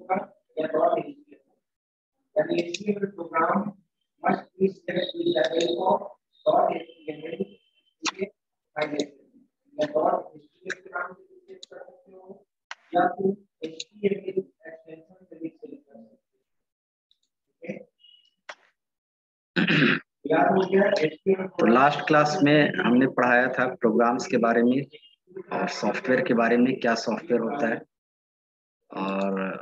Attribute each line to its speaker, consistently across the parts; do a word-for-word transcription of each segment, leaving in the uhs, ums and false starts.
Speaker 1: होगा या dot HTML. यानी HTML program must be set with the help of dot html file या dot HTML के नाम से सेव कर सकते हो या फिर एचटीएमएल एक्सटेंशन से भी सेव कर सकते हो। तो लास्ट क्लास में हमने पढ़ाया था प्रोग्राम्स के बारे में और सॉफ्टवेयर के बारे में, क्या सॉफ्टवेयर होता है और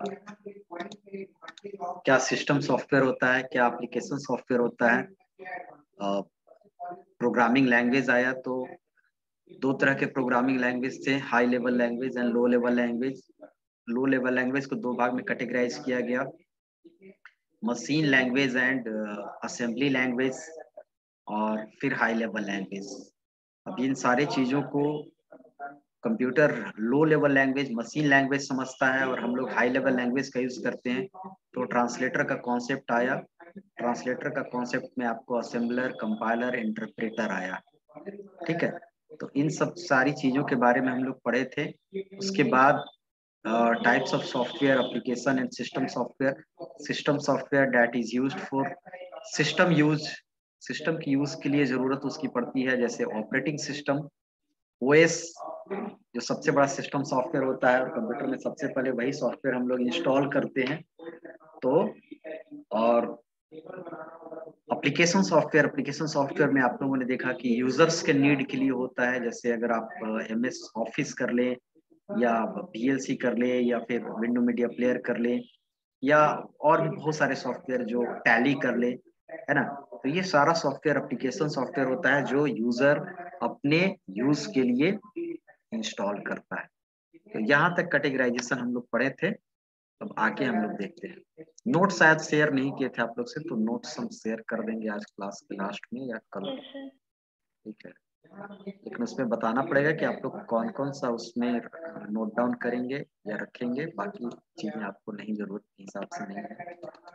Speaker 1: क्या सिस्टम सॉफ्टवेयर होता है, क्या एप्लीकेशन सॉफ्टवेयर होता है। प्रोग्रामिंग लैंग्वेज आया तो दो तरह के प्रोग्रामिंग लैंग्वेज थे, high level language and low level language. Low level language को दो भाग में कैटेगराइज किया गया, machine language and assembly language, और फिर हाई लेवल लैंग्वेज। अब इन सारे चीजों को computer low level language, machine language समझता है और हम लोग हाई लेवल लैंग्वेज का यूज करते हैं। तो ट्रांसलेटर का कॉन्सेप्ट आया, ट्रांसलेटर का कॉन्सेप्ट में आपको असेंबलर, कंपाइलर, इंटरप्रेटर आया। ठीक है, तो इन सब सारी चीजों के बारे में हम लोग पढ़े थे। उसके बाद types of software, application and system software. System software that is used for system use, system की यूज के लिए जरूरत उसकी पड़ती है, जैसे ऑपरेटिंग सिस्टम, ओएस जो सबसे बड़ा सिस्टम सॉफ्टवेयर होता है और कंप्यूटर में सबसे पहले वही सॉफ्टवेयर हम लोग इंस्टॉल करते हैं। तो और एप्लीकेशन सॉफ्टवेयर, एप्लीकेशन सॉफ्टवेयर में आप लोगों ने देखा कि यूजर्स के नीड के लिए होता है, जैसे अगर आप एम एस ऑफिस कर ले या पीएलसी कर ले या फिर विंडो मीडिया प्लेयर कर ले या और भी बहुत सारे सॉफ्टवेयर जो टैली कर ले, है ना। तो ये सारा सॉफ्टवेयर एप्लीकेशन सॉफ्टवेयर होता है जो यूजर अपने यूज के लिए इंस्टॉल करता है। तो यहाँ तक कैटेगराइजेशन हम लोग पढ़े थे। अब आगे हम लोग देखते हैं। नोट शायद शेयर नहीं किए थे आप लोग से, तो नोट्स हम शेयर कर देंगे आज क्लास के लास्ट में या कल। ठीक है, लेकिन उसमें बताना पड़ेगा कि आप लोग कौन कौन सा उसमें नोट डाउन करेंगे या रखेंगे, बाकी चीजें आपको नहीं जरूरत के हिसाब से नहीं है।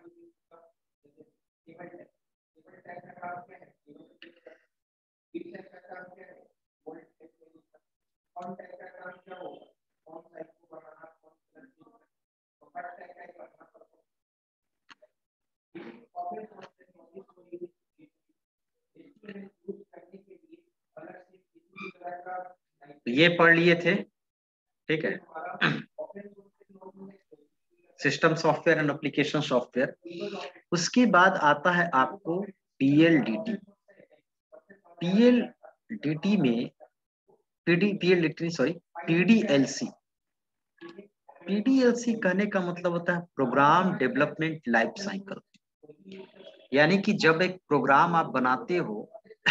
Speaker 1: ये पढ़ लिए थे, ठीक है। System software and application software. उसके बाद आता है आपको पीएलडीटी। पीएलडीटी में पीडी पीएलडीटी सॉरी पीडीएलसी। पीडीएलसी कहने का मतलब होता है प्रोग्राम डेवलपमेंट लाइफ साइकिल। यानी कि जब एक प्रोग्राम आप बनाते हो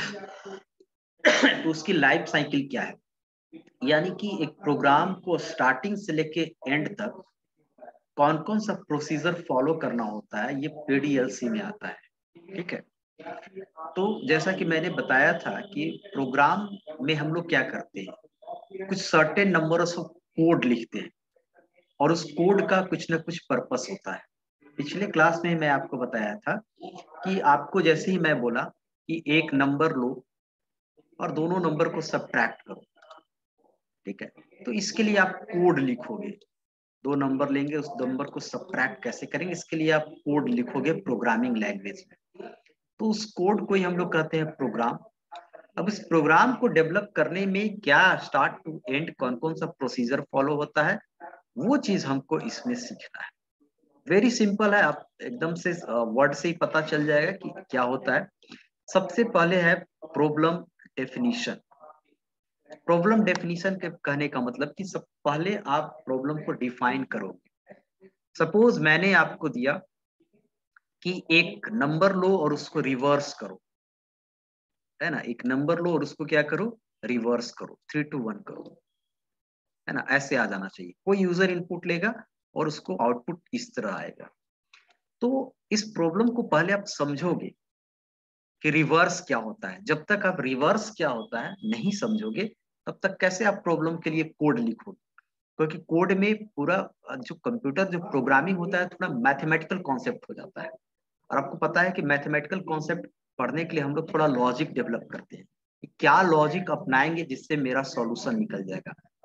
Speaker 1: तो उसकी लाइफ साइकिल क्या है, यानी कि एक प्रोग्राम को स्टार्टिंग से लेके एंड तक कौन कौन सा प्रोसीजर फॉलो करना होता है, ये पीडीएलसी में आता है। ठीक है, तो जैसा कि मैंने बताया था कि प्रोग्राम में हम लोग क्या करते हैं, कुछ सर्टेन नंबर ऑफ कोड लिखते हैं और उस कोड का कुछ ना कुछ पर्पस होता है। पिछले क्लास में मैं आपको बताया था कि आपको जैसे ही मैं बोला कि एक नंबर लो और दोनों नंबर को सब्ट्रैक्ट करो, ठीक है, तो इसके लिए आप कोड लिखोगे। दो नंबर लेंगे, उस नंबर को सब्ट्रैक्ट कैसे करेंगे, इसके लिए आप कोड लिखोगे प्रोग्रामिंग लैंग्वेज में। तो उस कोड को ही हम लोग कहते हैं प्रोग्राम। अब इस प्रोग्राम को डेवलप करने में क्या स्टार्ट टू एंड कौन कौन सा प्रोसीजर फॉलो होता है, वो चीज हमको इसमें सीखना है। वेरी सिंपल है, आप एकदम से वर्ड से ही पता चल जाएगा कि क्या होता है। सबसे पहले है प्रॉब्लम डेफिनेशन। प्रॉब्लम डेफिनेशन के कहने का मतलब कि सब पहले आप प्रॉब्लम को डिफाइन करोगे। सपोज मैंने आपको दिया कि एक नंबर लो और उसको रिवर्स करो, है ना, एक नंबर लो और उसको क्या करो, रिवर्स करो, थ्री टू वन करो, है ना, ऐसे आ जाना चाहिए। कोई यूजर इनपुट लेगा और उसको आउटपुट इस तरह आएगा। तो इस प्रॉब्लम को पहले आप समझोगे कि रिवर्स क्या होता है। जब तक आप रिवर्स क्या होता है नहीं समझोगे तब तक कैसे आप प्रॉब्लम के लिए कोड लिखोगे, क्योंकि कोड में पूरा जो कंप्यूटर जो प्रोग्रामिंग होता है थोड़ा मैथमेटिकल कॉन्सेप्ट हो जाता है। और आपको पता है कि मैथमेटिकल कॉन्सेप्ट पढ़ने के लिए हम लोग थोड़ा लॉजिक डेवलप करते हैं, क्या लॉजिक अपनाएंगे जिससे मेरा सॉल्यूशन निकल जाएगा।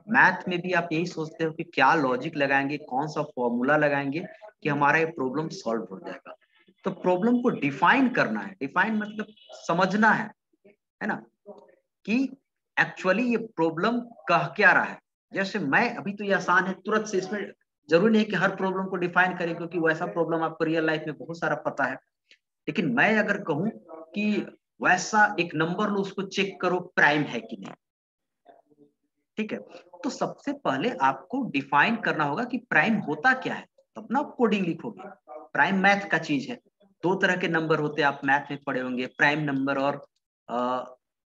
Speaker 1: मैथ में भी आप यही सोचते हो कि क्या लॉजिक लगाएंगे, कौन सा फॉर्मूला लगाएंगे कि हमारा ये प्रॉब्लम सॉल्व हो जाएगा। तो प्रॉब्लम को डिफाइन करना है, डिफाइन मतलब समझना है, है ना, कि एक्चुअली ये प्रॉब्लम कह क्या रहा है। जैसे मैं अभी तो ये आसान है तुरंत से, इसमें जरूरी नहीं कि हर प्रॉब्लम को डिफाइन करें, क्योंकि वैसा प्रॉब्लम आपको रियल लाइफ में बहुत सारा पता है। लेकिन मैं अगर कहूं कि वैसा एक नंबर लो, उसको चेक करो प्राइम है कि नहीं, ठीक है, तो सबसे पहले आपको डिफाइन करना होगा कि प्राइम होता क्या है, तब ना आप कोडिंग लिखोगे। प्राइम मैथ का चीज है, दो तरह के नंबर होते हैं, आप मैथ में पढ़े होंगे, प्राइम नंबर और आ,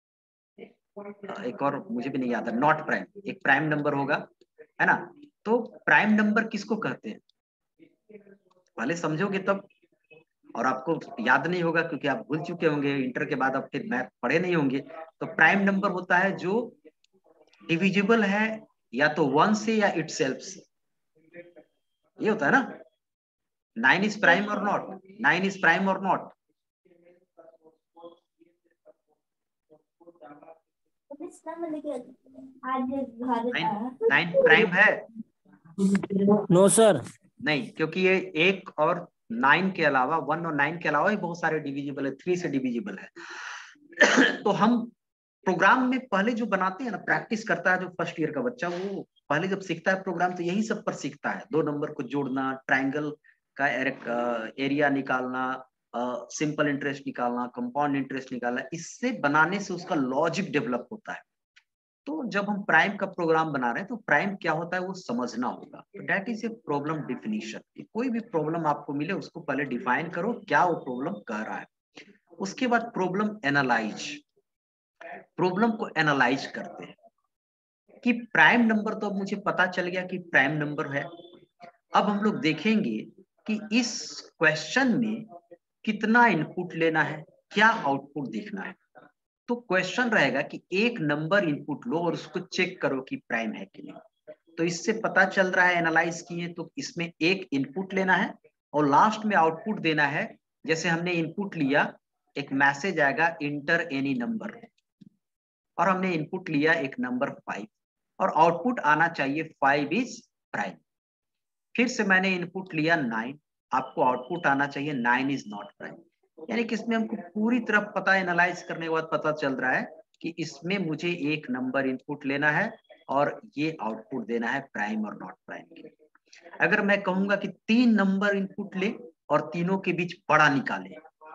Speaker 1: एक और मुझे भी नहीं याद है, नॉट प्राइम, एक प्राइम नंबर होगा, है ना। तो प्राइम नंबर किसको कहते हैं पहले समझोगे तब, और आपको याद नहीं होगा क्योंकि आप भूल चुके होंगे, इंटर के बाद आप फिर मैथ पढ़े नहीं होंगे। तो प्राइम नंबर होता है जो डिविजिबल है या तो वन से या इटसेल्फ से, ये होता है ना। नाइन इज प्राइम और नॉट, नाइन इज प्राइम और नॉट। नाइन नाइन प्राइम है?
Speaker 2: No sir.
Speaker 1: नहीं, क्योंकि ये एक और नाइन के अलावा, वन और नाइन के अलावा भी बहुत सारे डिविजिबल है, थ्री से डिविजिबल है। तो हम प्रोग्राम में पहले जो बनाते हैं ना, प्रैक्टिस करता है जो फर्स्ट ईयर का बच्चा, वो पहले जब सीखता है प्रोग्राम तो यही सब पर सीखता है, दो नंबर को जोड़ना, ट्राइंगल का एरिया निकालना, सिंपल इंटरेस्ट निकालना, कंपाउंड इंटरेस्ट निकालना, इससे बनाने से उसका लॉजिक डेवलप होता है। तो जब हम प्राइम का प्रोग्राम बना रहे हैं तो प्राइम क्या होता है वो समझना होगा। तो that is a problem definition. कोई भी प्रॉब्लम आपको मिले उसको पहले डिफाइन करो क्या वो प्रॉब्लम कह रहा है, उसके बाद प्रॉब्लम एनालाइज, प्रॉब्लम को एनालाइज करते हैं कि प्राइम नंबर तो अब मुझे पता चल गया कि प्राइम नंबर है। अब हम लोग देखेंगे कि इस क्वेश्चन में कितना इनपुट लेना है, क्या आउटपुट देखना है। तो क्वेश्चन रहेगा कि एक नंबर इनपुट लो और उसको चेक करो कि प्राइम है कि नहीं। तो इससे पता चल रहा है, एनालाइज किए तो इसमें एक इनपुट लेना है और लास्ट में आउटपुट देना है। जैसे हमने इनपुट लिया, एक मैसेज आएगा इंटर एनी नंबर, और हमने इनपुट लिया एक नंबर फाइव, और आउटपुट आना चाहिए फाइव इज प्राइम। फिर से मैंने इनपुट लिया नाइन, आपको आउटपुट आना चाहिए नाइन इज नॉट प्राइम। यानी कि इसमें हमको पूरी तरह पता, एनालाइज करने के बाद पता चल रहा है कि इसमें मुझे एक नंबर इनपुट लेना है और ये आउटपुट देना है प्राइम और नॉट प्राइम के। अगर मैं कहूंगा कि तीन नंबर इनपुट ले और तीनों के बीच बड़ा निकाले,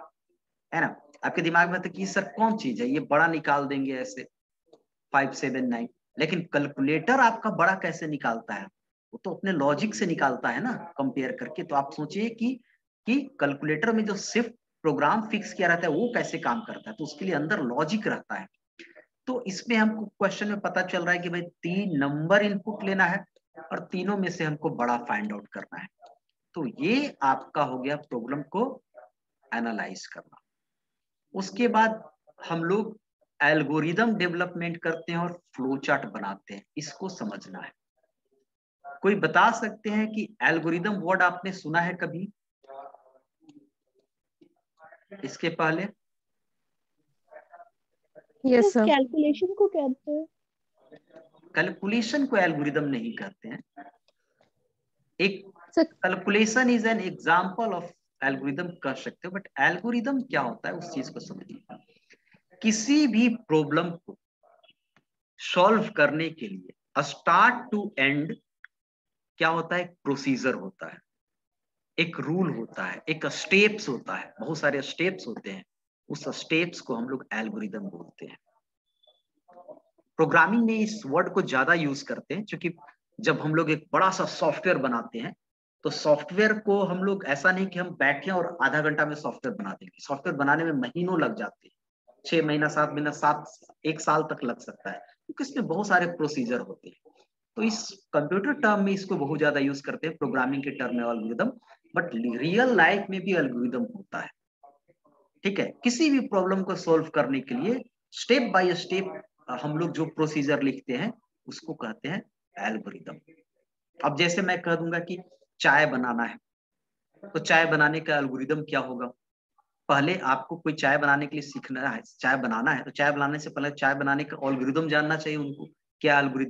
Speaker 1: है ना, आपके दिमाग में तो कि सर कौन चीज है ये बड़ा निकाल देंगे ऐसे, फाइव सेवन नाइन, लेकिन कैलकुलेटर आपका बड़ा कैसे निकालता है, वो तो अपने लॉजिक से निकालता है ना कंपेयर करके। तो आप सोचिए कि कि कैलकुलेटर में जो सिर्फ प्रोग्राम फिक्स किया रहता है वो कैसे काम करता है, तो उसके लिए अंदर लॉजिक रहता है। तो इसमें हमको क्वेश्चन में पता चल रहा है कि भाई तीन नंबर इनपुट लेना है और तीनों में से हमको बड़ा फाइंड आउट करना है। तो ये आपका हो गया प्रॉब्लम को एनालाइज करना। उसके बाद हम लोग एल्गोरिदम डेवलपमेंट करते हैं और फ्लो चार्ट बनाते हैं, इसको समझना है। कोई बता सकते हैं कि एल्गोरिदम वर्ड आपने सुना है कभी इसके पहले?
Speaker 3: Yes sir. कैलकुलेशन को कहते हैं।
Speaker 1: कैलकुलेशन को एल्गोरिदम नहीं कहते हैं। एक calculation is an example of algorithm कह सकते हो, बट एल्गोरिदम क्या होता है उस चीज को समझिए। किसी भी प्रॉब्लम को सॉल्व करने के लिए स्टार्ट टू एंड क्या होता है, एक प्रोसीजर होता है, एक रूल होता है, एक स्टेप्स होता है, बहुत सारे स्टेप्स होते हैं। उस स्टेप्स को हम लोग एल्गोरिदम बोलते हैं। प्रोग्रामिंग में इस वर्ड को ज्यादा यूज करते हैं क्योंकि जब हम लोग एक बड़ा सा सॉफ्टवेयर बनाते हैं तो सॉफ्टवेयर को हम लोग ऐसा नहीं कि हम बैठे और आधा घंटा में सॉफ्टवेयर बना देंगे। सॉफ्टवेयर बनाने में महीनों लग जाते हैं, छह महीना सात महीना सात एक साल तक लग सकता है, क्योंकि इसमें बहुत सारे प्रोसीजर होते हैं। तो इस कंप्यूटर टर्म में इसको बहुत ज्यादा यूज करते हैं, प्रोग्रामिंग के टर्म में एल्गोरिदम, बट रियल लाइफ में भी एल्गोरिदम होता है। ठीक है, किसी भी प्रॉब्लम को सॉल्व करने के लिए स्टेप बाय स्टेप हम लोग जो प्रोसीजर लिखते हैं उसको कहते हैं एल्गोरिदम। अब जैसे मैं कह दूंगा कि चाय बनाना है, तो चाय बनाने का एल्गोरिदम क्या होगा? पहले आपको कोई चाय बनाने के लिए सीखना है, चाय बनाना है, तो चाय बनाने से पहले चाय बनाने का एल्गोरिदम जानना चाहिए उनको। क्या एल्गोरिदम?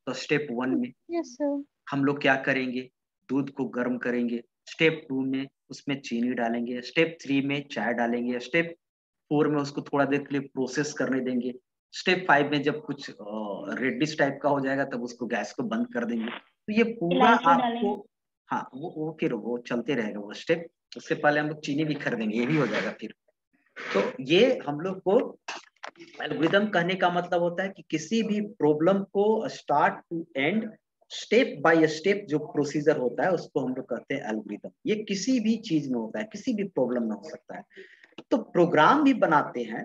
Speaker 1: तो स्टेप वन में
Speaker 3: यस सर।
Speaker 1: हम लोग क्या करेंगे, दूध को गर्म करेंगे। स्टेप टू में उसमें चीनी डालेंगे। स्टेप थ्री में चाय डालेंगे। स्टेप फोर में उसको थोड़ा देर के लिए प्रोसेस करने देंगे। स्टेप फाइव में जब कुछ रेडिश टाइप का हो जाएगा तब उसको गैस को बंद कर देंगे। तो ये पूरा आपको, हाँ वो वो फिर वो चलते रहेगा वो स्टेप। उससे पहले हम लोग चीनी भी खरीदेंगे, ये भी हो जाएगा फिर। तो ये हम लोग को एल्गोरिदम कहने का मतलब होता है कि किसी भी प्रॉब्लम को start to end step by step जो प्रोसीजर होता है उसको हम लोग कहते हैं एल्गोरिदम। ये किसी भी चीज में होता है, किसी भी प्रॉब्लम में हो सकता है। तो प्रोग्राम भी बनाते हैं,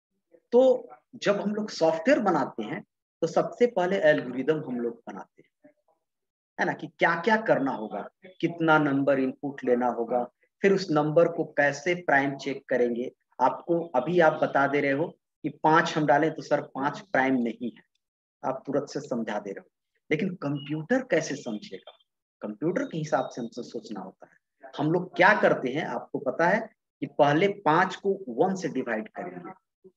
Speaker 1: तो जब हम लोग सॉफ्टवेयर बनाते हैं तो सबसे पहले एल्गोरिदम हम लोग बनाते हैं, है ना, कि क्या क्या करना होगा, कितना नंबर इनपुट लेना होगा, फिर उस नंबर को कैसे प्राइम चेक करेंगे। आपको अभी आप बता दे रहे हो कि पांच हम डालें तो सर पांच प्राइम नहीं है, आप तुरंत से समझा दे रहे हो, लेकिन कंप्यूटर कैसे समझेगा, कंप्यूटर के हिसाब से हमसे सोचना होता है। हम लोग क्या करते हैं आपको पता है कि पहले पांच को वन से डिवाइड करेंगे,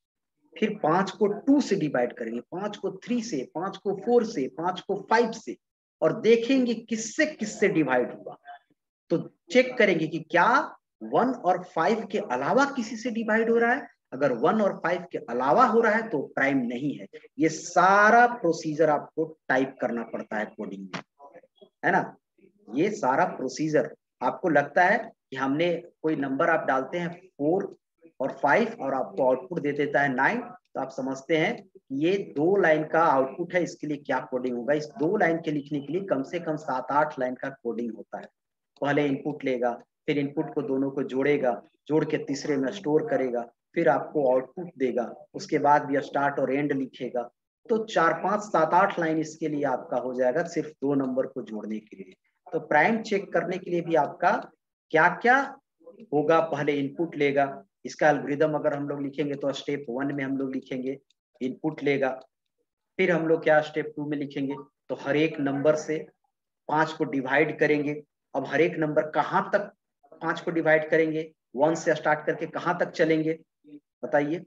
Speaker 1: फिर पांच को टू से डिवाइड करेंगे, पांच को थ्री से, पांच को फोर से, पांच को फाइव से, और देखेंगे किससे किससे डिवाइड हुआ। तो चेक करेंगे कि क्या वन और फाइव के अलावा किसी से डिवाइड हो रहा है। अगर वन और फाइव के अलावा हो रहा है तो प्राइम नहीं है। ये सारा प्रोसीजर आपको टाइप करना पड़ता है कोडिंग में, है ना। ये सारा प्रोसीजर आपको लगता है कि हमने कोई नंबर आप डालते हैं फोर और फाइव और आपको आउटपुट दे देता है नाइन, तो आप समझते हैं ये दो लाइन का आउटपुट है, इसके लिए क्या कोडिंग होगा। इस दो लाइन के लिखने के लिए कम से कम सात आठ लाइन का कोडिंग होता है। पहले इनपुट लेगा, फिर इनपुट को दोनों को जोड़ेगा, जोड़ के तीसरे में स्टोर करेगा, फिर आपको आउटपुट देगा, उसके बाद भी स्टार्ट और एंड लिखेगा। तो चार पांच सात आठ लाइन इसके लिए आपका हो जाएगा सिर्फ दो नंबर को जोड़ने के लिए। तो प्राइम चेक करने के लिए भी आपका क्या क्या होगा, पहले इनपुट लेगा। इसका एल्गोरिदम अगर हम लोग लिखेंगे तो स्टेप वन में हम लोग लिखेंगे इनपुट लेगा, फिर हम लोग क्या स्टेप टू में लिखेंगे, तो हर एक नंबर से पांच को डिवाइड करेंगे। अब हर एक नंबर कहां तक पांच को डिवाइड करेंगे, वन से स्टार्ट करके कहां तक चलेंगे बताइए,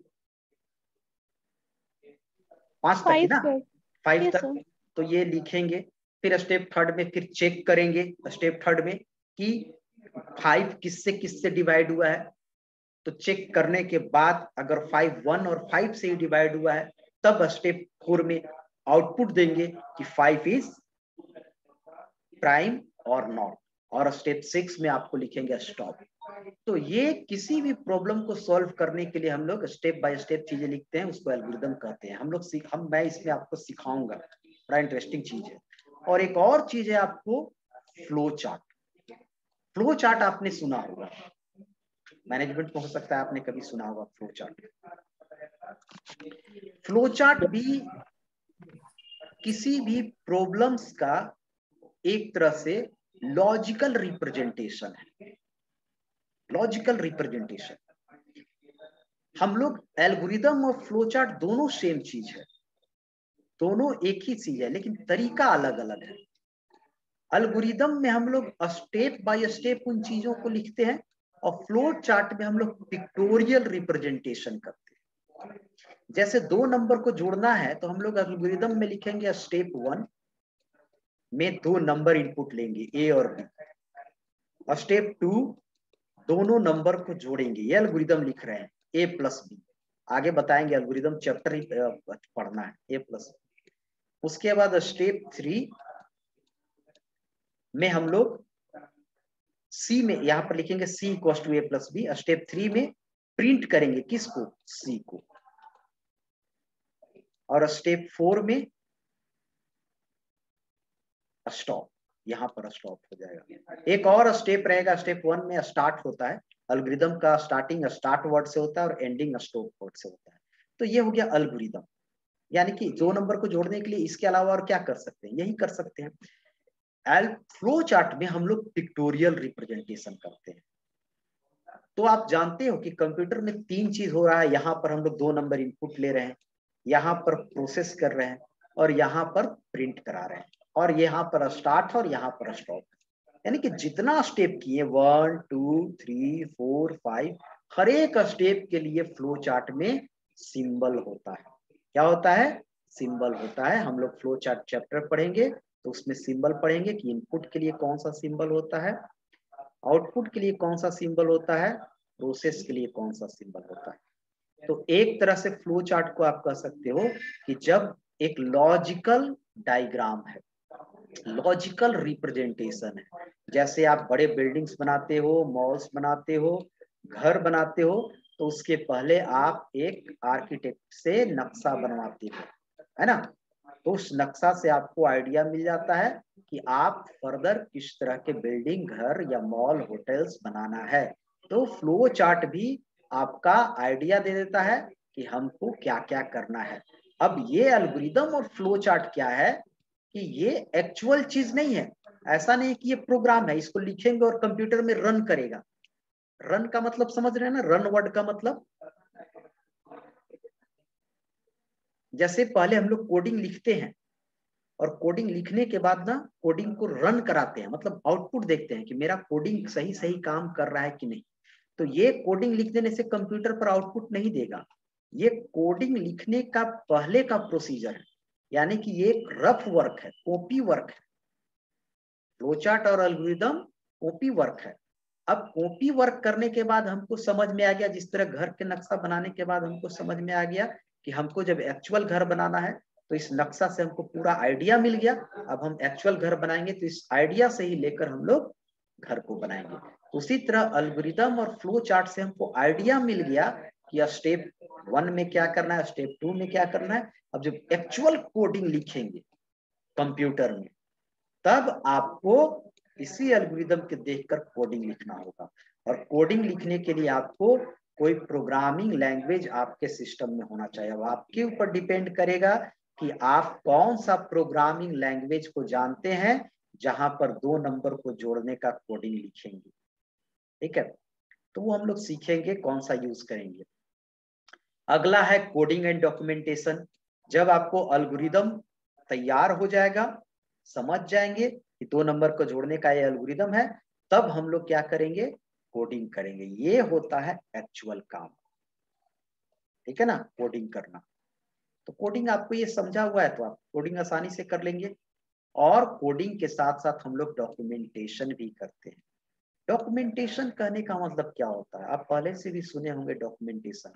Speaker 1: पांच तक ही ना, फाइव तक। तो ये लिखेंगे। फिर स्टेप थर्ड में फिर चेक करेंगे, स्टेप थर्ड में कि फाइव किससे किससे डिवाइड हुआ है। तो चेक करने के बाद अगर फाइव वन और फाइव से ही डिवाइड हुआ है तब स्टेप फोर में आउटपुट देंगे कि फाइव इज प्राइम और नॉट, और स्टेप सिक्स में आपको लिखेंगे स्टॉप। तो ये किसी भी प्रॉब्लम को सॉल्व करने के लिए हम लोग स्टेप बाय स्टेप चीजें लिखते हैं, उसको एल्गोरिदम कहते हैं। हम लोग सीख हम मैं इसमें आपको सिखाऊंगा, बड़ा इंटरेस्टिंग चीज है। और एक और चीज है आपको फ्लो चार्ट। फ्लो चार्ट आपने सुना होगा, मैनेजमेंट में हो सकता है आपने कभी सुना होगा फ्लो चार्ट। फ्लो चार्ट भी किसी भी प्रॉब्लम्स का एक तरह से लॉजिकल रिप्रेजेंटेशन है, लॉजिकल रिप्रेजेंटेशन। हम लोग एल्गोरिदम और फ्लो चार्ट दोनों सेम चीज है, दोनों एक ही चीज है, लेकिन तरीका अलग अलग है। एल्गोरिदम में हम लोग स्टेप बाय स्टेप उन चीजों को लिखते हैं, और फ्लो चार्ट में हम लोग पिक्टोरियल रिप्रेजेंटेशन करते हैं। जैसे दो नंबर को जोड़ना है तो हम लोग एल्गोरिदम में लिखेंगे स्टेप वन में दो नंबर इनपुट लेंगे ए और बी, और स्टेप टू दोनों नंबर को जोड़ेंगे। ये एल्गोरिदम लिख रहे हैं ए प्लस बी, आगे बताएंगे एल्गोरिदम चैप्टर ही पढ़ना है ए प्लस। उसके बाद स्टेप थ्री में हम लोग सी में यहां पर लिखेंगे C equals to A plus B. Step three में प्रिंट करेंगे किसको, सी को। और स्टेप फोर में स्टॉप, यहां पर स्टॉप हो जाएगा। एक और स्टेप रहेगा, स्टेप वन में स्टार्ट होता है, एल्गोरिदम का स्टार्टिंग स्टार्ट वर्ड से होता है और एंडिंग स्टॉप वर्ड से होता है। तो ये हो गया एल्गोरिदम, यानी कि दो नंबर को जोड़ने के लिए इसके अलावा और क्या कर सकते हैं, यही कर सकते हैं। एल फ्लो चार्ट में हम लोग पिक्टोरियल रिप्रेजेंटेशन करते हैं। तो आप जानते हो कि कंप्यूटर में तीन चीज हो रहा है, यहाँ पर हम लोग दो नंबर इनपुट ले रहे हैं, यहाँ पर प्रोसेस कर रहे हैं, और यहाँ पर प्रिंट करा रहे हैं, और यहाँ पर स्टार्ट और यहाँ पर स्टॉप। यानी कि जितना स्टेप किए one two three four five, हर एक स्टेप के लिए फ्लो चार्ट में सिंबल होता है। क्या होता है, सिंबल होता है। हम लोग फ्लो चार्ट चैप्टर पढ़ेंगे तो उसमें सिंबल पढ़ेंगे कि इनपुट के लिए कौन सा सिंबल होता है, आउटपुट के लिए कौन सा सिंबल होता है, प्रोसेस के लिए कौन सा सिंबल होता है। तो एक तरह से फ्लो चार्ट को आप कह सकते हो कि जब एक लॉजिकल डायग्राम है, लॉजिकल रिप्रेजेंटेशन है, जैसे आप बड़े बिल्डिंग्स बनाते हो, मॉल्स बनाते हो, घर बनाते हो, तो उसके पहले आप एक आर्किटेक्ट से नक्शा बनवाते हो, है ना। तो उस नक्शा से आपको आइडिया मिल जाता है कि आप फर्दर किस तरह के बिल्डिंग, घर या मॉल, होटल्स बनाना है। तो फ्लो चार्ट भी आपका आइडिया दे देता है कि हमको क्या क्या करना है। अब ये एल्गोरिदम और फ्लो चार्ट क्या है कि ये एक्चुअल चीज नहीं है। ऐसा नहीं कि ये प्रोग्राम है, इसको लिखेंगे और कंप्यूटर में रन करेगा। रन का मतलब समझ रहे हैं ना, रन वर्ड का मतलब जैसे पहले हम लोग कोडिंग लिखते हैं और कोडिंग लिखने के बाद ना कोडिंग को रन कराते हैं, मतलब आउटपुट देखते हैं कि मेरा कोडिंग सही सही काम कर रहा है कि नहीं। तो ये कोडिंग लिख देने से कंप्यूटर पर आउटपुट नहीं देगा। ये कोडिंग लिखने का पहले का प्रोसीजर है, यानी कि ये एक रफ वर्क है, कॉपी वर्क है। फ्लोचार्ट और एल्गोरिदम कॉपी वर्क है। अब कॉपी वर्क करने के बाद हमको समझ में आ गया, जिस तरह घर के नक्शा बनाने के बाद हमको समझ में आ गया कि हमको जब एक्चुअल घर बनाना है तो इस नक्शा से हमको पूरा आइडिया मिल गया। अब हम एक्चुअल घर बनाएंगे तो इस आइडिया से ही लेकर हम लोग घर को बनाएंगे। उसी तरह एल्गोरिदम और फ्लो चार्ट से हमको आइडिया मिल गया कि स्टेप वन में क्या करना है, स्टेप टू में क्या करना है। अब जब एक्चुअल कोडिंग लिखेंगे कंप्यूटर में, तब आपको इसी एल्गोरिदम के देखकर कोडिंग लिखना होगा। और कोडिंग लिखने के लिए आपको कोई प्रोग्रामिंग लैंग्वेज आपके सिस्टम में होना चाहिए। अब आपके ऊपर डिपेंड करेगा कि आप कौन सा प्रोग्रामिंग लैंग्वेज को जानते हैं जहां पर दो नंबर को जोड़ने का कोडिंग लिखेंगे। ठीक है, तो वो हम लोग सीखेंगे कौन सा यूज करेंगे। अगला है कोडिंग एंड डॉक्यूमेंटेशन। जब आपको एल्गोरिदम तैयार हो जाएगा, समझ जाएंगे कि दो नंबर को जोड़ने का ये एल्गोरिदम है, तब हम लोग क्या करेंगे, कोडिंग करेंगे। ये होता है एक्चुअल काम। ठीक है ना, कोडिंग करना। तो कोडिंग आपको ये समझा हुआ है तो आप कोडिंग आसानी से कर लेंगे। और कोडिंग के साथ साथ हम लोग डॉक्यूमेंटेशन भी करते हैं। डॉक्यूमेंटेशन कहने का मतलब क्या होता है, आप पहले से भी सुने होंगे डॉक्यूमेंटेशन।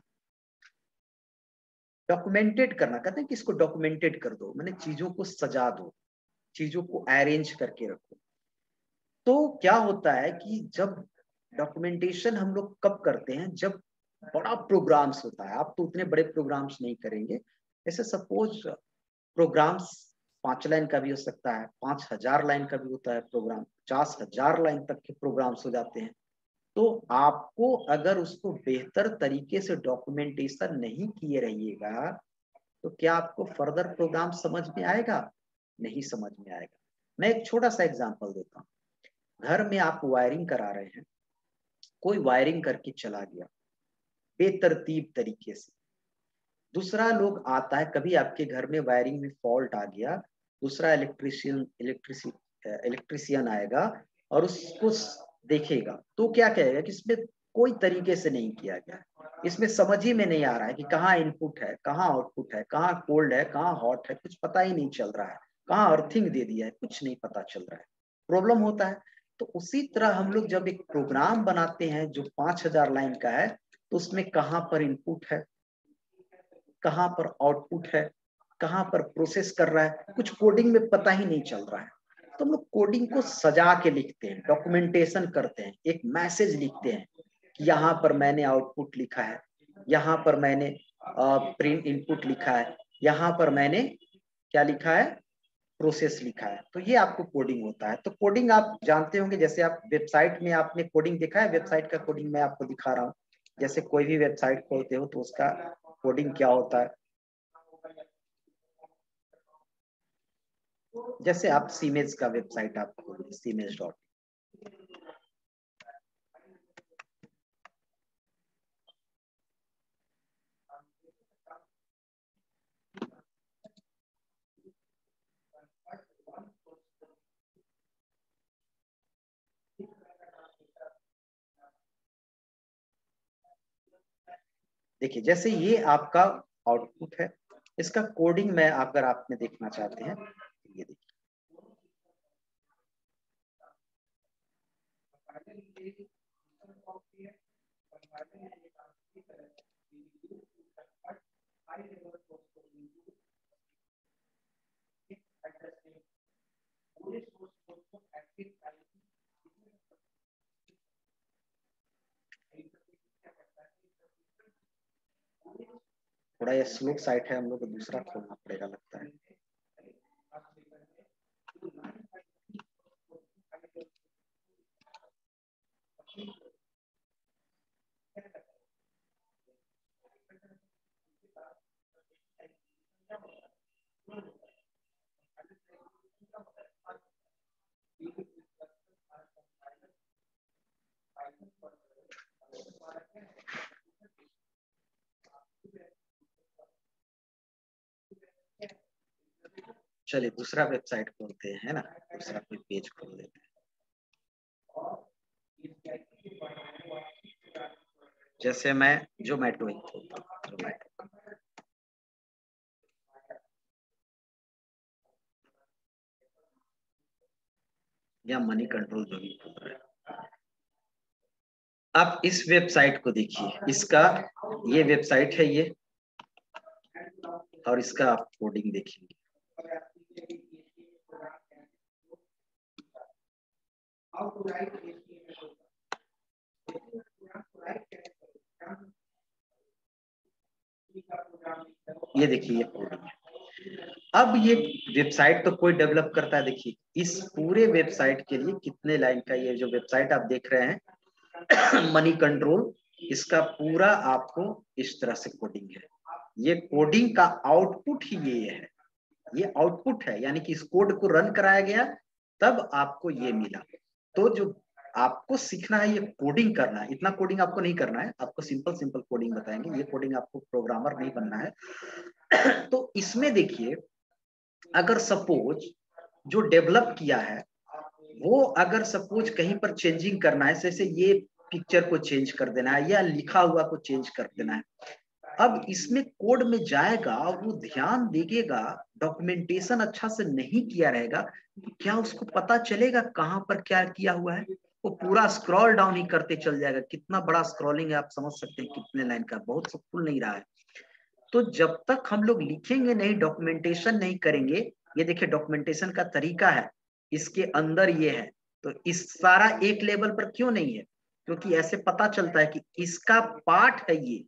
Speaker 1: डॉक्यूमेंटेड करना, कहते हैं कि इसको डॉक्यूमेंटेड कर दो, मैंने चीजों को सजा दो, चीजों को अरेंज करके रखो। तो क्या होता है कि जब डॉक्यूमेंटेशन हम लोग कब करते हैं, जब बड़ा प्रोग्राम्स होता है। आप तो उतने बड़े प्रोग्राम्स नहीं करेंगे, जैसे सपोज प्रोग्राम्स पांच लाइन का भी हो सकता है, पांच हजार लाइन का भी होता है प्रोग्राम, पचास हजार लाइन तक के प्रोग्राम्स हो जाते हैं। तो आपको अगर उसको बेहतर तरीके से डॉक्यूमेंटेशन नहीं किए रहिएगा तो क्या आपको फर्दर प्रोग्राम समझ में आएगा, नहीं समझ में आएगा। मैं एक छोटा सा एग्जांपल देता हूँ। घर में आप वायरिंग करा रहे हैं, कोई वायरिंग करके चला गया बेतरतीब तरीके से, दूसरा लोग आता है, कभी आपके घर में वायरिंग में फॉल्ट आ गया, दूसरा इलेक्ट्रिशियन इलेक्ट्रिसी इलेक्ट्रिशियन आएगा और उसको देखेगा, तो क्या कहेगा कि इसमें कोई तरीके से नहीं किया गया, इसमें समझ ही में नहीं आ रहा है कि कहाँ इनपुट है, कहाँ आउटपुट है, कहाँ कोल्ड है, कहाँ हॉट है, कुछ पता ही नहीं चल रहा है, कहाँ अर्थिंग दे दिया है, कुछ नहीं पता चल रहा है, प्रॉब्लम होता है। तो उसी तरह हम लोग जब एक प्रोग्राम बनाते हैं जो पांच हजार लाइन का है, तो उसमें कहाँ पर इनपुट है, कहाँ पर आउटपुट है, कहाँ पर प्रोसेस कर रहा है, कुछ कोडिंग में पता ही नहीं चल रहा है। तो हम लोग कोडिंग को सजा के लिखते हैं, डॉक्यूमेंटेशन करते हैं, एक मैसेज लिखते हैं कि यहाँ पर मैंने आउटपुट लिखा है, यहाँ पर मैंने प्रिंट इनपुट लिखा है, यहाँ पर मैंने क्या लिखा है, प्रोसेस लिखा है। तो ये आपको कोडिंग होता है। तो कोडिंग आप जानते होंगे, जैसे आप वेबसाइट में आपने कोडिंग देखा है, वेबसाइट का कोडिंग मैं आपको दिखा रहा हूँ। जैसे कोई भी वेबसाइट खोलते हो तो उसका कोडिंग क्या होता है, जैसे आप सीमेज का वेबसाइट आप खोलिए, सीमेज डॉट, देखिए जैसे ये आपका आउटपुट है, इसका कोडिंग में अगर आपने देखना चाहते हैं ये देखिए, थोड़ा ये स्लो साइट है, हम लोग को दूसरा खोलना पड़ेगा लगता है। चलिए दूसरा वेबसाइट खोलते हैं, है ना, दूसरा कोई पेज खोल लेते हैं। जैसे मैं जोमेटो ही खोलता हूँ, जोमेटो या मनी कंट्रोल जो भी खोल रहे हैं। आप इस वेबसाइट को देखिए, इसका ये वेबसाइट है ये, और इसका आप कोडिंग देखेंगे। ये देखिए ये कोडिंग है। अब ये वेबसाइट तो कोई डेवलप करता है, देखिए इस पूरे वेबसाइट के लिए कितने लाइन का ये जो वेबसाइट आप देख रहे हैं मनी कंट्रोल, इसका पूरा आपको इस तरह से कोडिंग है। ये कोडिंग का आउटपुट ही ये है, ये आउटपुट है, यानी कि इस कोड को रन कराया गया तब आपको ये मिला। तो जो आपको सीखना है ये कोडिंग करना है, इतना कोडिंग आपको नहीं करना है, आपको सिंपल सिंपल कोडिंग बताएंगे, ये कोडिंग आपको प्रोग्रामर नहीं बनना है। तो इसमें देखिए, अगर सपोज जो डेवलप किया है वो अगर सपोज कहीं पर चेंजिंग करना है, जैसे ये पिक्चर को चेंज कर देना है या लिखा हुआ को चेंज कर देना है, अब इसमें कोड में जाएगा, वो ध्यान देगा, डॉक्यूमेंटेशन अच्छा से नहीं किया रहेगा, क्या उसको पता चलेगा कहां पर क्या किया हुआ है? वो पूरा स्क्रॉल डाउन ही करते चल जाएगा। कितना बड़ा स्क्रॉलिंग है आप समझ सकते हैं, कितने लाइन का, बहुत सब खुल नहीं रहा है। तो जब तक हम लोग लिखेंगे नहीं, डॉक्यूमेंटेशन नहीं करेंगे, ये देखिए डॉक्यूमेंटेशन का तरीका है, इसके अंदर ये है, तो इस सारा एक लेवल पर क्यों नहीं है? क्योंकि ऐसे पता चलता है कि इसका पार्ट है ये,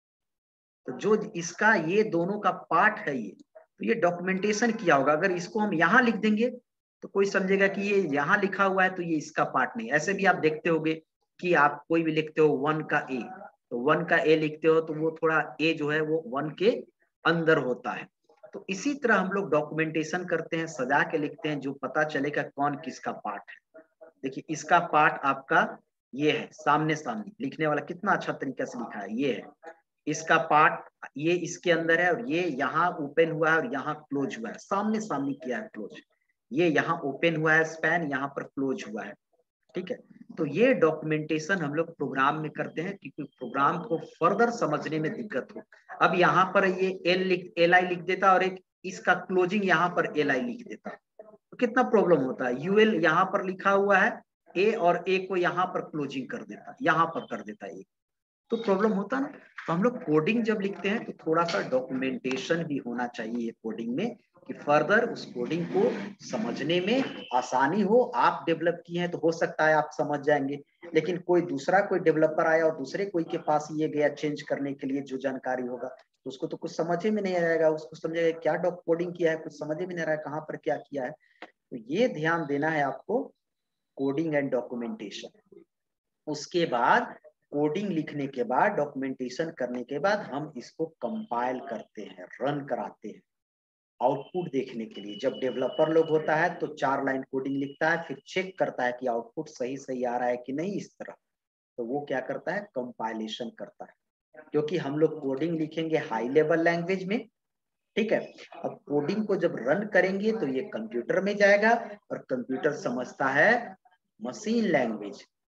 Speaker 1: तो जो इसका ये दोनों का पार्ट है ये, तो ये डॉक्यूमेंटेशन किया होगा। अगर इसको हम यहाँ लिख देंगे तो कोई समझेगा कि ये यहाँ लिखा हुआ है तो ये इसका पार्ट नहीं। ऐसे भी आप देखते होंगे कि आप कोई भी लिखते हो वन का ए, तो वन का ए लिखते हो तो वो थोड़ा ए जो है वो वन के अंदर होता है। तो इसी तरह हम लोग डॉक्यूमेंटेशन करते हैं, सजा के लिखते हैं, जो पता चलेगा कौन किसका पार्ट है। देखिए इसका पार्ट आपका ये है, सामने सामने लिखने वाला कितना अच्छा तरीके से लिखा है, ये है इसका पार्ट, ये इसके अंदर है, और ये यहाँ ओपन हुआ है और यहाँ क्लोज हुआ है, सामने सामने किया है क्लोज, ये यहाँ ओपन हुआ है स्पैन, यहाँ पर क्लोज हुआ है। ठीक है, तो ये डॉक्यूमेंटेशन हम लोग प्रोग्राम में करते हैं क्योंकि प्रोग्राम को फर्दर समझने में दिक्कत हो। अब यहाँ पर ये एल लिख एल आई लिख देता और एक इसका क्लोजिंग यहाँ पर एल आई लिख देता, तो कितना प्रॉब्लम होता है। यूएल यहाँ पर लिखा हुआ है ए, और ए को यहाँ पर क्लोजिंग कर देता, यहाँ पर कर देता है, तो प्रॉब्लम होता ना। तो हम लोग कोडिंग जब लिखते हैं तो थोड़ा सा डॉक्यूमेंटेशन भी होना चाहिए कोडिंग में, कि फर्दर उस कोडिंग को समझने में आसानी हो। आप डेवलप किए हैं तो हो सकता है आप समझ जाएंगे, लेकिन कोई दूसरा कोई डेवलपर आया और दूसरे कोई के पास ये गया चेंज करने के लिए जो जानकारी होगा, तो उसको तो कुछ समझ ही में नहीं आएगा, उसको समझेगा क्या डॉक कोडिंग किया है, कुछ समझ ही में नहीं रहा है कहाँ पर क्या किया है। तो ये ध्यान देना है आपको, कोडिंग एंड डॉक्यूमेंटेशन। उसके बाद कोडिंग लिखने के बाद, डॉक्यूमेंटेशन करने के बाद हम इसको कंपाइल करते हैं, रन कराते हैं आउटपुट देखने के लिए। जब डेवलपर लोग होता है तो चार लाइन कोडिंग लिखता है, फिर चेक करता है कि आउटपुट सही सही आ रहा है कि नहीं, इस तरह तो वो क्या करता है, कंपाइलेशन करता है। क्योंकि हम लोग कोडिंग लिखेंगे हाई लेवल लैंग्वेज में, ठीक है। अब कोडिंग को जब रन करेंगे तो ये कंप्यूटर में जाएगा, और कंप्यूटर समझता है मशीन लैंग्वेज,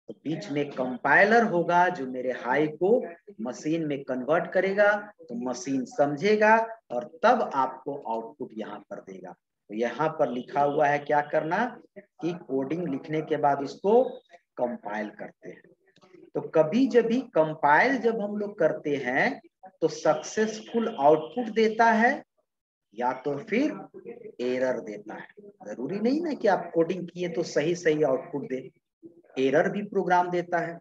Speaker 1: तो बीच में कंपाइलर होगा जो मेरे हाई को मशीन में कन्वर्ट करेगा, तो मशीन समझेगा और तब आपको आउटपुट यहाँ पर देगा। तो यहाँ पर लिखा हुआ है क्या करना कि कोडिंग लिखने के बाद उसको कंपाइल करते हैं। तो कभी जब भी कंपाइल जब हम लोग करते हैं तो सक्सेसफुल आउटपुट देता है या तो फिर एरर देता है। जरूरी नहीं ना कि आप कोडिंग किए तो सही सही आउटपुट दे, एरर भी प्रोग्राम देता है,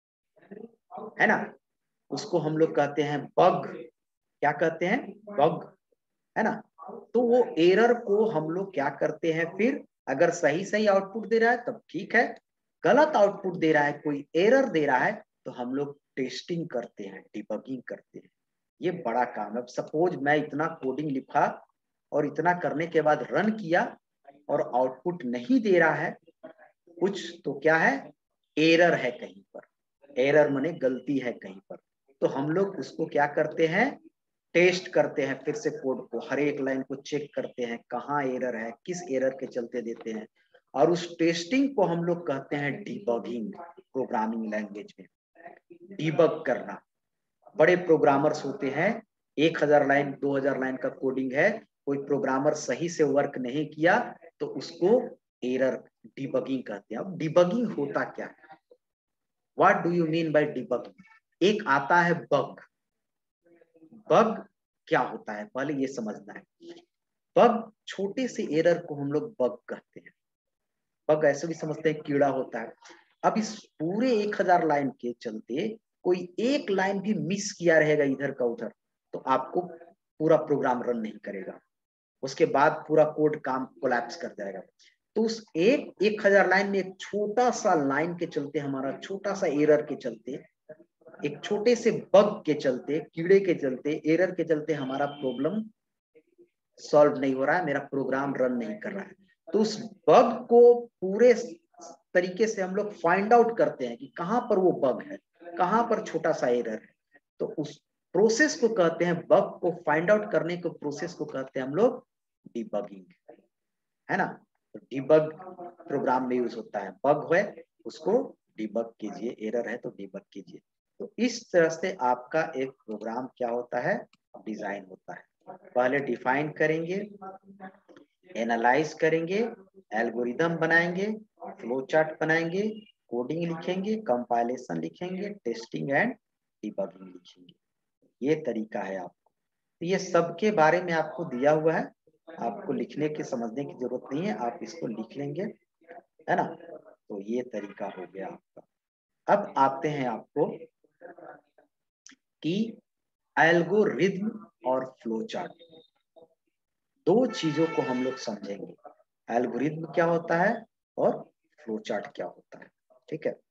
Speaker 1: है ना। उसको हम लोग कहते हैं बग। क्या कहते हैं? बग, है ना। तो वो एरर को हम लोग क्या करते हैं, फिर अगर सही सही आउटपुट दे रहा है तब ठीक है, गलत आउटपुट दे रहा है, कोई एरर दे रहा है, तो हम लोग टेस्टिंग करते हैं, डिबगिंग करते हैं। ये बड़ा काम है। सपोज मैं इतना कोडिंग लिखा और इतना करने के बाद रन किया और आउटपुट नहीं दे रहा है कुछ, तो क्या है? एरर है कहीं पर। एरर माने गलती है कहीं पर। तो हम लोग उसको क्या करते हैं, टेस्ट करते हैं, फिर से कोड को हर एक लाइन को चेक करते हैं कहाँ एरर है, किस एरर के चलते देते हैं, और उस टेस्टिंग को हम लोग कहते हैं डिबगिंग। प्रोग्रामिंग लैंग्वेज में डिबग करना। बड़े प्रोग्रामर्स होते हैं, एक हजार लाइन दो हजार लाइन का कोडिंग है, कोई प्रोग्रामर सही से वर्क नहीं किया तो उसको एरर डिबगिंग कहते हैं। अब डिबगिंग होता क्या है? What do you mean by debugging? एक आता है बग। बग क्या होता है पहले ये समझना है। बग, छोटे से एरर को हम लोग बग कहते हैं। बग ऐसे भी समझते हैं कीड़ा होता है। अब इस पूरे एक हजार लाइन के चलते कोई एक लाइन भी मिस किया रहेगा इधर का उधर, तो आपको पूरा प्रोग्राम रन नहीं करेगा, उसके बाद पूरा कोड काम कोलैप्स कर जाएगा। तो उस एक एक हजार लाइन में एक छोटा सा लाइन के चलते, हमारा छोटा सा एरर के चलते, एक छोटे से बग के चलते, कीड़े के चलते, एरर के चलते हमारा प्रॉब्लम सॉल्व नहीं हो रहा है, मेरा प्रोग्राम रन नहीं कर रहा है। तो उस बग को पूरे तरीके से हम लोग फाइंड आउट करते हैं कि कहां पर वो बग है, कहां पर छोटा सा एरर है। तो उस प्रोसेस को कहते हैं, बग को फाइंड आउट करने को प्रोसेस को कहते हैं हम लोग डिबगिंग, है ना। तो डिबग प्रोग्राम में यूज होता है। बग है उसको डिबग कीजिए, एरर है तो डिबग कीजिए। तो इस तरह से आपका एक प्रोग्राम क्या होता है, डिजाइन होता है। पहले डिफाइन करेंगे, एनालाइज करेंगे, एल्गोरिदम बनाएंगे, फ्लो चार्ट बनाएंगे, कोडिंग लिखेंगे, कंपाइलेशन लिखेंगे, टेस्टिंग एंड डिबगिंग लिखेंगे। ये तरीका है आपको। तो ये सबके बारे में आपको दिया हुआ है, आपको लिखने की समझने की जरूरत नहीं है, आप इसको लिख लेंगे, है ना। तो ये तरीका हो गया आपका। अब आते हैं आपको कि एल्गोरिदम और फ्लो चार्ट, दो चीजों को हम लोग समझेंगे। एल्गोरिदम क्या होता है और फ्लो चार्ट क्या होता है, ठीक है।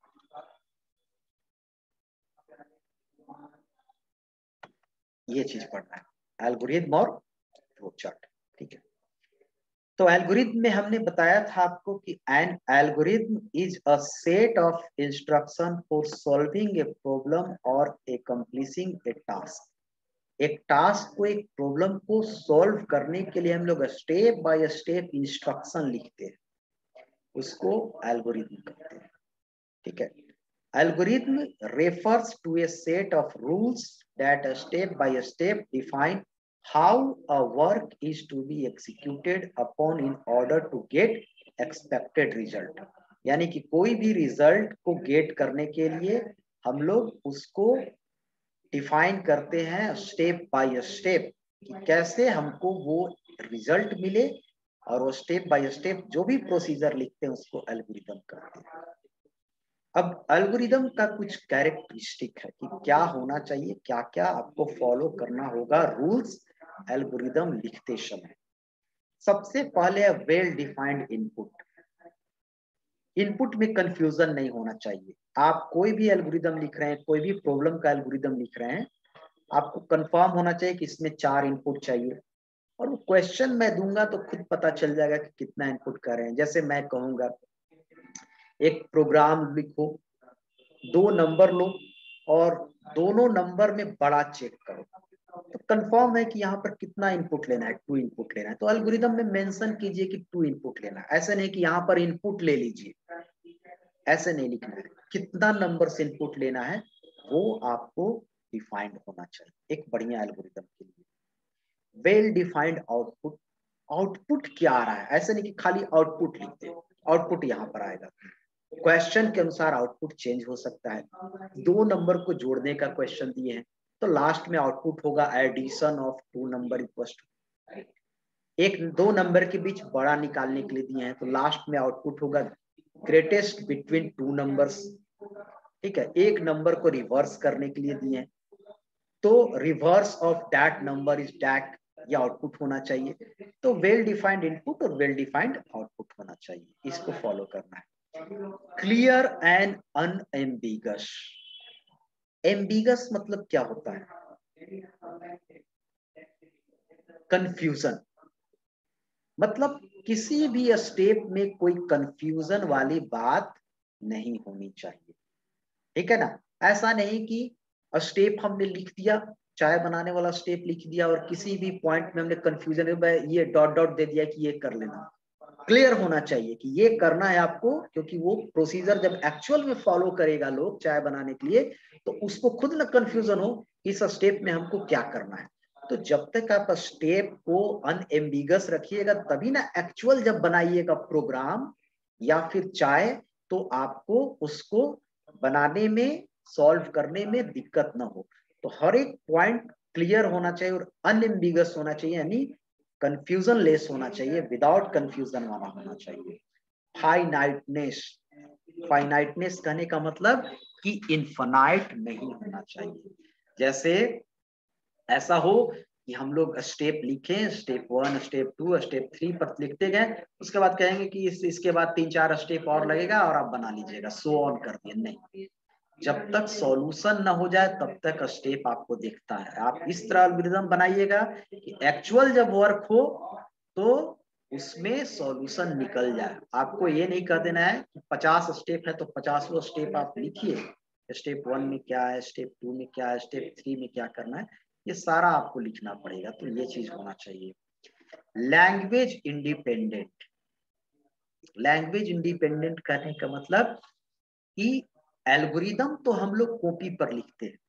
Speaker 1: ये चीज पढ़ना है, एल्गोरिदम और फ्लो चार्ट, ठीक है। तो एल्गोरिदम में हमने बताया था आपको कि an algorithm is a set of instruction for solving a problem और एक्कम्प्लिशिंग ए टास्क। एक टास्क को, एक प्रॉब्लम को सॉल्व करने के लिए हम लोग स्टेप बाय स्टेप इंस्ट्रक्शन लिखते हैं, उसको एल्गोरिदम कहते हैं, ठीक है। Algorithm refers to a set of rules that step by step define how a work is to be executed upon in order to get expected result। यानी कि कोई भी रिजल्ट को गेट करने के लिए हम लोग उसको डिफाइन करते हैं स्टेप बाय स्टेप, कि कैसे हमको वो रिजल्ट मिले, और वो स्टेप बाय स्टेप जो भी प्रोसीजर लिखते हैं उसको एल्गोरिदम कहते हैं। अब एल्गोरिदम का कुछ कैरेक्टरिस्टिक है कि क्या होना चाहिए, क्या क्या आपको फॉलो करना होगा रूल्स एल्गोरिदम लिखते समय। सबसे पहले वेल डिफाइंड इनपुट। इनपुट में कंफ्यूजन नहीं होना चाहिए। आप कोई भी एल्गोरिदम लिख रहे हैं, कोई भी प्रॉब्लम का एल्गोरिदम लिख रहे हैं, आपको कंफर्म होना चाहिए कि इसमें चार इनपुट चाहिए, और वो क्वेश्चन मैं दूंगा तो खुद पता चल जाएगा कि कितना इनपुट कर रहे हैं। जैसे मैं कहूंगा एक प्रोग्राम लिखो, दो नंबर लो और दोनों नंबर में बड़ा चेक करो, तो कंफर्म है कि यहाँ पर कितना इनपुट लेना है, टू इनपुट लेना है। तो एल्गोरिदम में मेंशन कीजिए कि टू इनपुट लेना है, ऐसा नहीं कि यहाँ पर इनपुट ले लीजिए, ऐसे नहीं लिखना है। कितना नंबर से इनपुट लेना है वो आपको डिफाइंड होना चाहिए एक बढ़िया एल्गोरिदम के लिए। वेल डिफाइंड आउटपुट, आउटपुट क्या आ रहा है, ऐसे नहीं कि खाली आउटपुट लिखते हो, आउटपुट यहाँ पर आएगा। क्वेश्चन के अनुसार आउटपुट चेंज हो सकता है। दो नंबर को जोड़ने का क्वेश्चन दिए हैं तो लास्ट में आउटपुट होगा addition of two number equals to, एक दो नंबर के बीच बड़ा निकालने के लिए दिए हैं तो लास्ट में आउटपुट होगा ग्रेटेस्ट बिटवीन टू नंबर्स। ठीक है, एक नंबर को रिवर्स करने के लिए दिए हैं तो reverse of that number is that, ये आउटपुट होना चाहिए। तो वेल डिफाइंड इनपुट और वेल डिफाइंड आउटपुट होना चाहिए, इसको फॉलो करना है। क्लियर एंड अनएम्बिगस, एम्बिगस मतलब क्या होता है, कंफ्यूजन, मतलब किसी भी स्टेप में कोई कंफ्यूजन वाली बात नहीं होनी चाहिए। ठीक है ना, ऐसा नहीं कि स्टेप हमने लिख दिया, चाय बनाने वाला स्टेप लिख दिया और किसी भी पॉइंट में हमने कंफ्यूजन ये डॉट डॉट दे दिया कि ये कर लेना। क्लियर होना चाहिए कि ये करना है आपको, क्योंकि वो प्रोसीजर जब एक्चुअल में फॉलो करेगा लोग चाय बनाने के लिए तो उसको खुद ना कंफ्यूजन हो इस स्टेप में हमको क्या करना है। तो जब तक आप स्टेप को अनएम्बिगस रखिएगा तभी ना एक्चुअल जब बनाइएगा प्रोग्राम या फिर चाय तो आपको उसको बनाने में सॉल्व करने में दिक्कत ना हो। तो हर एक पॉइंट क्लियर होना चाहिए और अनएम्बिगस होना चाहिए, यानी कंफ्यूजन लेस होना चाहिए, विदाउट कंफ्यूजन वाला होना चाहिए। फाइनाइटनेस, फाइनाइटनेस कहने का मतलब कि इनफाइनाइट नहीं होना चाहिए। जैसे ऐसा हो कि हम लोग स्टेप लिखें, step one step two step three पर लिखते गए, उसके बाद कहेंगे कि इस, इसके बाद तीन चार स्टेप और लगेगा और आप बना लीजिएगा, सो ऑन कर दिए। नहीं, जब तक सॉल्यूशन ना हो जाए तब तक स्टेप आपको दिखता है। आप इस तरह एल्गोरिथम बनाइएगा कि एक्चुअल जब वर्क हो तो उसमें सॉल्यूशन निकल जाए। आपको ये नहीं कर देना है कि पचास स्टेप है तो पचासों स्टेप आप लिखिए, स्टेप वन में क्या है, स्टेप टू में क्या है, स्टेप थ्री में क्या करना है, ये सारा आपको लिखना पड़ेगा। तो ये चीज होना चाहिए। लैंग्वेज इंडिपेंडेंट, लैंग्वेज इंडिपेंडेंट कहने का मतलब कि एल्गोरिदम तो हम लोग कॉपी पर लिखते हैं,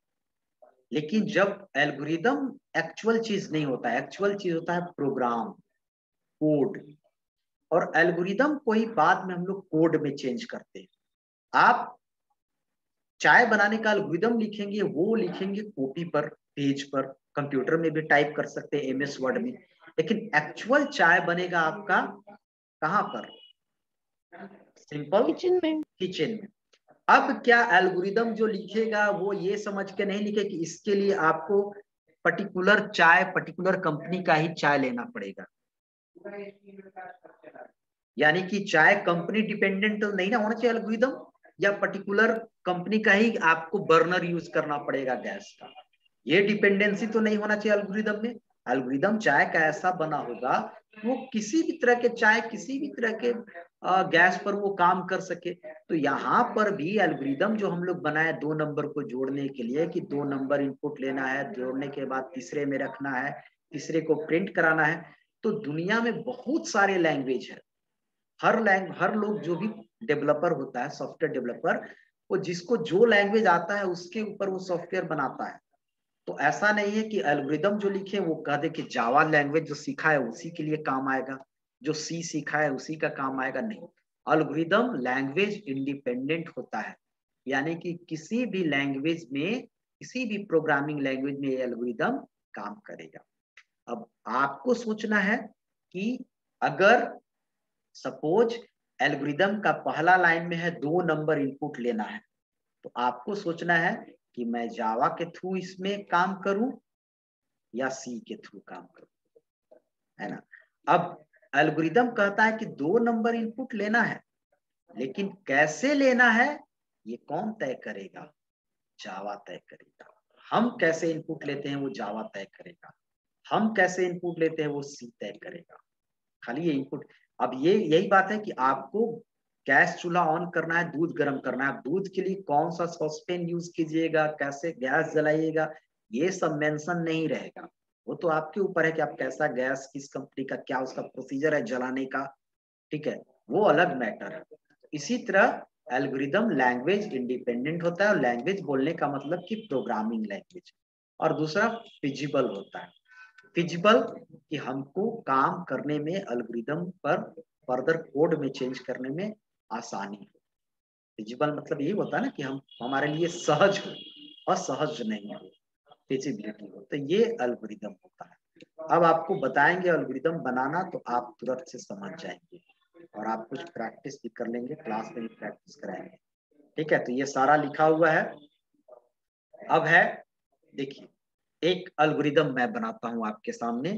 Speaker 1: लेकिन जब एल्गोरिदम एक्चुअल चीज नहीं होता है, एक्चुअल चीज होता है प्रोग्राम, कोड, और एल्गोरिदम को ही बाद में हम लोग कोड में चेंज करते हैं। आप चाय बनाने का एल्गोरिदम लिखेंगे, वो लिखेंगे कॉपी पर, पेज पर, कंप्यूटर में भी टाइप कर सकते हैं एम एस वर्ड में, लेकिन एक्चुअल चाय बनेगा आपका कहां पर, सिंपल
Speaker 3: किचन में।
Speaker 1: किचन में। अब क्या एल्गोरिदम जो लिखेगा वो ये समझ के नहीं लिखे कि इसके लिए आपको पर्टिकुलर चाय, पर्टिकुलर कंपनी का ही चाय लेना पड़ेगा, यानी कि चाय कंपनी डिपेंडेंट तो नहीं ना होना चाहिए एल्गोरिदम, या पर्टिकुलर कंपनी का ही आपको बर्नर यूज करना पड़ेगा गैस का, ये डिपेंडेंसी तो नहीं होना चाहिए एल्गोरिदम में। एल्गोरिदम चाय का ऐसा बना होगा वो किसी भी तरह के चाय, किसी भी तरह के गैस पर वो काम कर सके। तो यहाँ पर भी एल्गोरिदम जो हम लोग बनाए दो नंबर को जोड़ने के लिए कि दो नंबर इनपुट लेना है, जोड़ने के बाद तीसरे में रखना है, तीसरे को प्रिंट कराना है। तो दुनिया में बहुत सारे लैंग्वेज है, हर लैंग हर लोग जो भी डेवलपर होता है, सॉफ्टवेयर डेवलपर, वो जिसको जो लैंग्वेज आता है उसके ऊपर वो सॉफ्टवेयर बनाता है। तो ऐसा नहीं है कि एल्गोरिदम जो लिखे वो कह दे कि जावा लैंग्वेज जो सीखा है उसी के लिए काम आएगा, जो सी सीखा है उसी का काम आएगा, नहीं। एल्गोरिदम लैंग्वेज इंडिपेंडेंट होता है, यानी कि किसी भी लैंग्वेज में, किसी भी प्रोग्रामिंग लैंग्वेज में एल्गोरिदम काम करेगा। अब आपको सोचना है कि अगर सपोज एल्गोरिदम का पहला लाइन में है दो नंबर इनपुट लेना है, तो आपको सोचना है कि मैं जावा के थ्रू इसमें काम करूं या सी के थ्रू काम करूं, है ना। अब एल्गोरिदम कहता है कि दो नंबर इनपुट लेना है, लेकिन कैसे लेना है ये कौन तय करेगा, जावा तय करेगा। हम कैसे इनपुट लेते हैं वो जावा तय करेगा, हम कैसे इनपुट लेते हैं वो सी तय करेगा। खाली ये इनपुट। अब ये यही बात है कि आपको गैस चूल्हा ऑन करना है, दूध गर्म करना है, दूध के लिए कौन सा सॉसपेन यूज कीजिएगा, कैसे गैस जलाइएगा, ये सब मेंशन नहीं रहेगा। वो तो आपके ऊपर है कि आप कैसा गैस, किस कंपनी का, क्या उसका प्रोसीजर है जलाने का, ठीक है, वो अलग मैटर है। इसी तरह एल्गोरिदम लैंग्वेज इंडिपेंडेंट होता है, और लैंग्वेज बोलने का मतलब कि प्रोग्रामिंग लैंग्वेज। और दूसरा फिजिबल होता है। फिजिबल कि हमको काम करने में एल्गोरिदम पर फर्दर कोड में चेंज करने में आसानी हो। फिजिबल मतलब यही होता है ना कि हम हमारे लिए सहज हो, असहज नहीं हो, फिजिबिलिटी हो, तो ये एल्गोरिदम होता है। अब आपको बताएंगे एल्गोरिदम बनाना, तो आप तुरंत से समझ जाएंगे, और आप कुछ प्रैक्टिस भी कर लेंगे, क्लास में भी प्रैक्टिस कराएंगे। ठीक है, तो ये सारा लिखा हुआ है। अब है, देखिए एक एल्गोरिदम मैं बनाता हूं आपके सामने।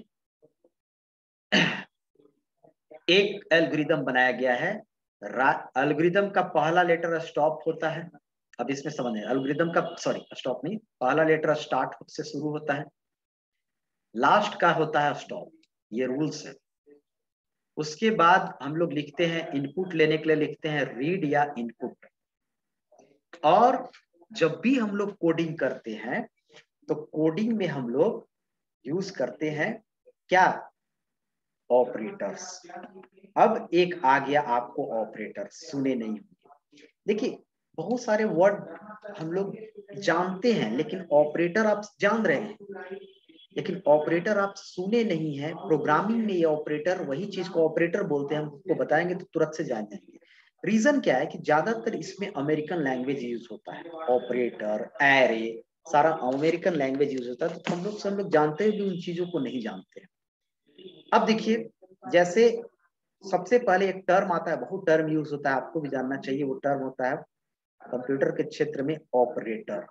Speaker 1: एक एल्गोरिदम बनाया गया है। एल्गोरिदम का पहला लेटर स्टॉप होता है। अब इसमें समझ, एल्गोरिदम का सॉरी स्टॉप नहीं, पहला लेटर स्टार्ट से शुरू होता है, लास्ट का होता है स्टॉप, ये रूल्स है। उसके बाद हम लोग लिखते हैं, इनपुट लेने के लिए लिखते हैं रीड या इनपुट। और जब भी हम लोग कोडिंग करते हैं तो कोडिंग में हम लोग यूज करते हैं क्या, ऑपरेटर्स। अब एक आ गया आपको ऑपरेटर्स, सुने नहीं होंगे। देखिए बहुत सारे वर्ड हम लोग जानते हैं, लेकिन ऑपरेटर आप जान रहे हैं, लेकिन ऑपरेटर आप सुने नहीं है। प्रोग्रामिंग में ये ऑपरेटर, वही चीज को ऑपरेटर बोलते हैं, हम आपको बताएंगे तो तुरंत से जान जाएंगे। रीजन क्या है कि ज्यादातर इसमें अमेरिकन लैंग्वेज यूज होता है, ऑपरेटर, एरे, सारा अमेरिकन लैंग्वेज यूज होता है, तो हम लोग सब लोग जानते हैं भी उन चीजों को नहीं जानते हैं। अब देखिए, जैसे सबसे पहले एक टर्म आता है, बहुत टर्म यूज होता है, आपको भी जानना चाहिए। वो टर्म होता है कंप्यूटर के क्षेत्र में ऑपरेटर।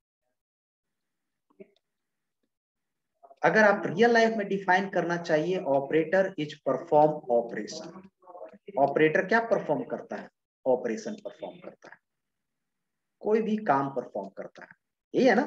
Speaker 1: अगर आप रियल लाइफ में डिफाइन करना चाहिए, operator is perform operation. Operator क्या परफॉर्म करता है, ऑपरेशन परफॉर्म करता है, कोई भी काम परफॉर्म करता है, यही है ना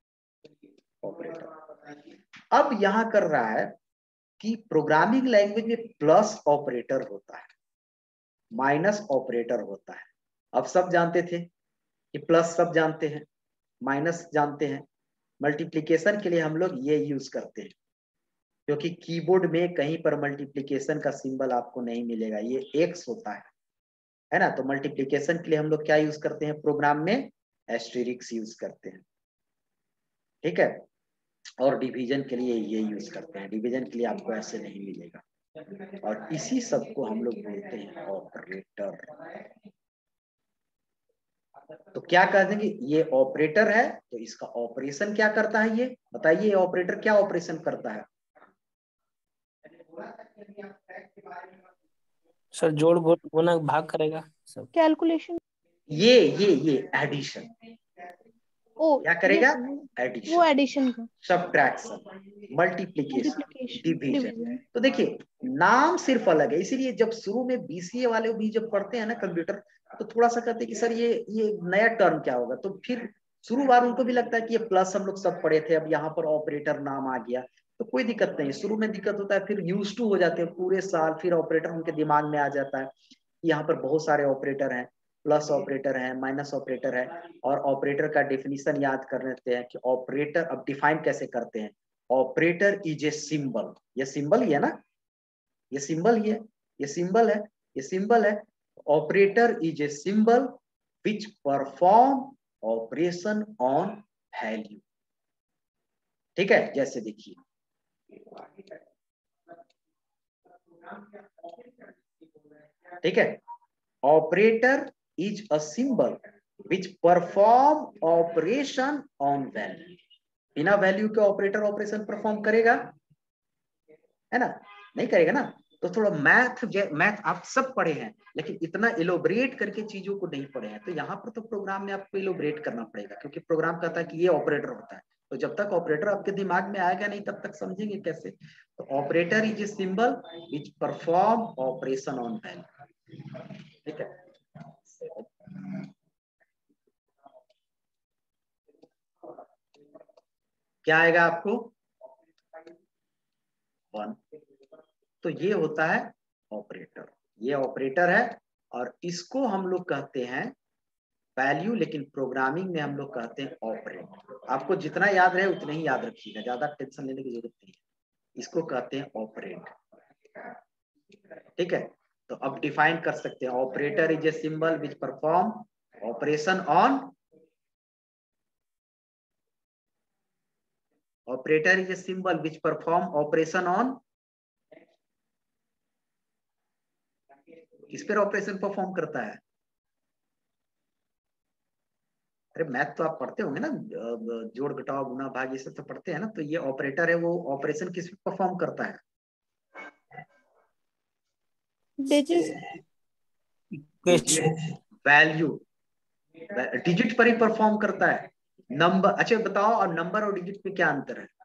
Speaker 1: ऑपरेटर। अब यहां कर रहा है कि प्रोग्रामिंग लैंग्वेज में प्लस ऑपरेटर होता है, माइनस ऑपरेटर होता है। अब सब जानते थे कि प्लस सब जानते हैं, माइनस जानते हैं। मल्टीप्लिकेशन के लिए हम लोग ये यूज करते हैं, क्योंकि कीबोर्ड में कहीं पर मल्टीप्लिकेशन का सिंबल आपको नहीं मिलेगा, ये एक्स होता है है ना। तो मल्टीप्लिकेशन के लिए हम लोग क्या यूज करते हैं, प्रोग्राम में एस्टेरिक्स यूज करते हैं। ठीक है, और डिवीजन के लिए ये यूज करते हैं, डिवीजन के लिए आपको ऐसे नहीं मिलेगा। और इसी सब को हम लोग बोलते हैं ऑपरेटर। तो क्या कह देंगे, ये ऑपरेटर है, तो इसका ऑपरेशन क्या करता है, ये बताइए ऑपरेटर क्या ऑपरेशन करता है।
Speaker 2: सर जोड़ घो- गुना भाग करेगा सब।
Speaker 3: कैलकुलेशन।
Speaker 1: ये ये ये एडिशन
Speaker 3: ओ
Speaker 1: क्या
Speaker 3: ये
Speaker 1: करेगा,
Speaker 3: वो वो
Speaker 1: एडिशन,
Speaker 3: एडिशन का,
Speaker 1: subtraction, multiplication,
Speaker 3: multiplication,
Speaker 1: division.
Speaker 3: Division.
Speaker 1: तो देखिए नाम सिर्फ अलग है, इसीलिए जब शुरू में बीसीए वाले भी जब पढ़ते हैं ना कंप्यूटर, तो थोड़ा सा कहते हैं कि सर ये ये नया टर्म क्या होगा। तो फिर शुरू बार उनको भी लगता है कि ये प्लस हम लोग सब पढ़े थे, अब यहाँ पर ऑपरेटर नाम आ गया, तो कोई दिक्कत नहीं। शुरू में दिक्कत होता है, फिर यूज टू हो जाते हैं पूरे साल, फिर ऑपरेटर उनके दिमाग में आ जाता है। यहाँ पर बहुत सारे ऑपरेटर हैं, प्लस ऑपरेटर है, माइनस ऑपरेटर है। और ऑपरेटर का डेफिनेशन याद कर लेते हैं कि ऑपरेटर, अब डिफाइन कैसे करते हैं, ऑपरेटर इज ए सिंबल। ये सिंबल ही है ना, ये सिंबल ही है, ये सिंबल है, ये सिंबल है। Operator is a symbol which perform operation on value. ठीक है, जैसे देखिए ठीक है, operator is a symbol which perform operation on value. बिना वैल्यू के ऑपरेटर ऑपरेशन परफॉर्म करेगा, है ना, नहीं करेगा ना। तो थोड़ा मैथ, मैथ आप सब पढ़े हैं, लेकिन इतना एलोबरेट करके चीजों को नहीं पढ़े हैं। तो यहाँ पर तो प्रोग्राम में आपको एलोबरेट करना पड़ेगा, क्योंकि प्रोग्राम कहता है कि ये ऑपरेटर होता है। तो जब तक ऑपरेटर आपके दिमाग में आएगा नहीं, तब तक समझेंगे कैसे। तो operator is a symbol which perform operation on value. ठीक है, क्या आएगा आपको, वन। तो ये होता है ऑपरेटर, ये ऑपरेटर है, और इसको हम लोग कहते हैं वैल्यू, लेकिन प्रोग्रामिंग में हम लोग कहते हैं ऑपरेंड। आपको जितना याद रहे उतना ही याद रखिएगा, ज्यादा टेंशन लेने की जरूरत नहीं है। इसको कहते हैं ऑपरेंड। ठीक है, तो अब डिफाइन कर सकते हैं, operator is a symbol which perform operation on, operator is a symbol which perform operation on, किस पर ऑपरेशन परफॉर्म करता है? अरे मैथ तो आप पढ़ते होंगे ना, जोड़ घटाव गुना भाग ये सब तो पढ़ते हैं ना, तो ये ऑपरेटर है वो ऑपरेशन किस पे परफॉर्म करता है?
Speaker 3: डिजिट
Speaker 1: वैल्यू, डिजिट पर ही परफॉर्म करता है। नंबर, अच्छा बताओ, और नंबर और डिजिट में क्या अंतर है?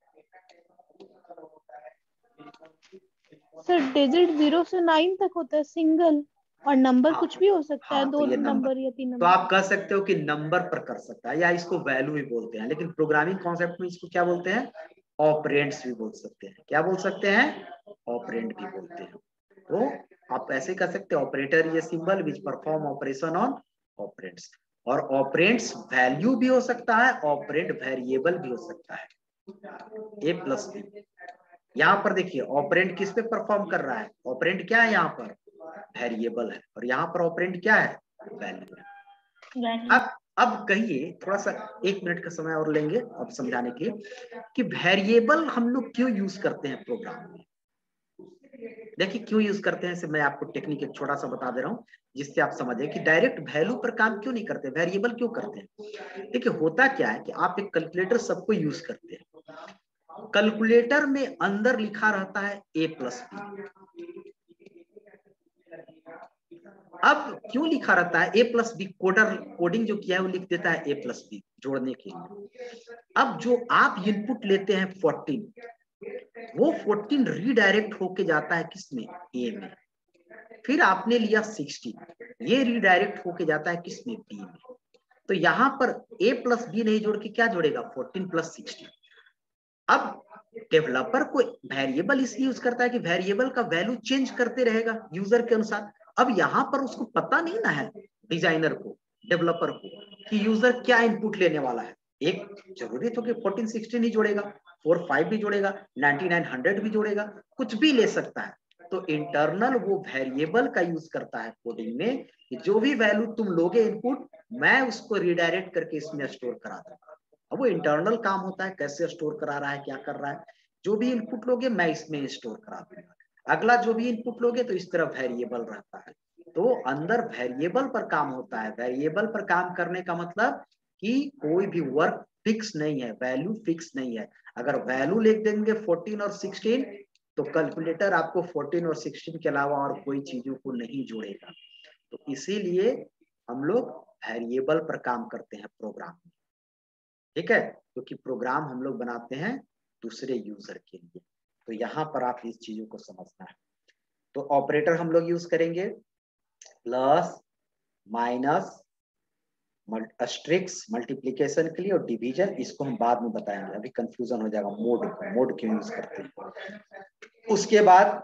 Speaker 3: सर डिजिट जीरो से नाइन तक होता है सिंगल, और नंबर
Speaker 1: हाँ,
Speaker 3: कुछ भी हो सकता
Speaker 1: हाँ,
Speaker 3: है,
Speaker 1: तो
Speaker 3: दो
Speaker 1: ये
Speaker 3: नंबर या तीन
Speaker 1: तो
Speaker 3: नंबर।
Speaker 1: आप कह सकते हो कि नंबर पर कर सकता है, या इसको वैल्यू भी बोलते हैं, लेकिन प्रोग्रामिंग कॉन्सेप्ट में इसको क्या बोलते हैं? ऑपरेंड्स भी बोल सकते हैं। क्या बोल सकते हैं? ऑपरेंड भी बोलते हैं। तो आप ऐसे कह सकते हैं, ऑपरेटर ये symbol which perform operation on operands. और ऑपरेंड्स वैल्यू भी हो सकता है, ऑपरेंड वेरिएबल भी हो सकता है, ए प्लस बी। यहाँ पर देखिए ऑपरेंड किस पे परफॉर्म कर रहा है? ऑपरेंड क्या है यहाँ पर? वेरिएबल है, और यहाँ पर ऑपरेंड क्या है? वैल्यू है। अब अब कहिए, थोड़ा सा एक मिनट का समय और लेंगे अब समझाने के लिए कि वेरिएबल हम लोग क्यों यूज करते हैं प्रोग्राम में। देखिए क्यों यूज करते हैं, मैं आपको टेक्निक एक छोटा सा बता दे रहा हूँ जिससे आप समझे कि डायरेक्ट वैल्यू पर काम क्यों नहीं करते, वेरिएबल क्यों करते हैं। देखिए होता क्या है कि आप एक कैलकुलेटर सबको यूज करते हैं, कैलकुलेटर में अंदर लिखा रहता है ए प्लस बी। अब क्यों लिखा रहता है A plus B? Coder coding जो किया है वो लिख देता है ए प्लस बी जोड़ने के लिए। अब जो आप इनपुट लेते हैं फोर्टीन, वो फोर्टीन रीडायरेक्ट होके जाता है किसमें? ए में। फिर आपने लिया सिक्सटीन, ये रीडायरेक्ट होके जाता है किसमें? बी में। तो यहां पर ए प्लस बी नहीं जोड़ के क्या जोड़ेगा? Fourteen plus sixteen. अब डेवलपर को वेरिएबल इसलिए यूज करता है कि वेरिएबल का वैल्यू चेंज करते रहेगा यूजर के अनुसार। अब यहाँ पर उसको पता नहीं ना है, डिजाइनर को, डेवलपर को, कि यूजर क्या इनपुट लेने वाला है। एक जरूरी तो कि फोर्टीन सिक्सटीन ही जोड़ेगा, फोर फाइव भी जोड़ेगा, नाइनटी नाइन हंड्रेड भी जोड़ेगा, कुछ भी ले सकता है। तो इंटरनल वो वेरिएबल का यूज करता है कोडिंग में कि जो भी वैल्यू तुम लोगे इनपुट, मैं उसको रिडायरेक्ट करके इसमें स्टोर करा दूंगा। अब वो इंटरनल काम होता है, कैसे स्टोर करा रहा है, क्या कर रहा है। जो भी इनपुट लोगे मैं इसमें स्टोर करा दूंगा, अगला जो भी इनपुट लोगे तो इस तरह वेरिएबल रहता है। तो अंदर वेरिएबल पर काम होता है। वेरिएबल पर काम करने का मतलब कि कोई भी वर्क फिक्स नहीं है, वैल्यू फिक्स नहीं है। अगर वैल्यू लिख देंगे फोर्टीन और सिक्सटीन, तो कैलकुलेटर आपको फोर्टीन और सिक्सटीन के अलावा और कोई चीजों को नहीं जोड़ेगा। तो इसीलिए हम लोग वेरिएबल पर काम करते हैं प्रोग्राम में, ठीक है, क्योंकि तो प्रोग्राम हम लोग बनाते हैं दूसरे यूजर के लिए। तो यहाँ पर आप इस चीजों को समझना है। तो ऑपरेटर हम लोग यूज करेंगे प्लस, माइनस, अस्ट्रिक्स मल्टीप्लीकेशन के लिए, और डिवीजन इसको हम बाद में बताएंगे, अभी कंफ्यूजन हो जाएगा मोड मोड क्यों यूज करते हैं। उसके बाद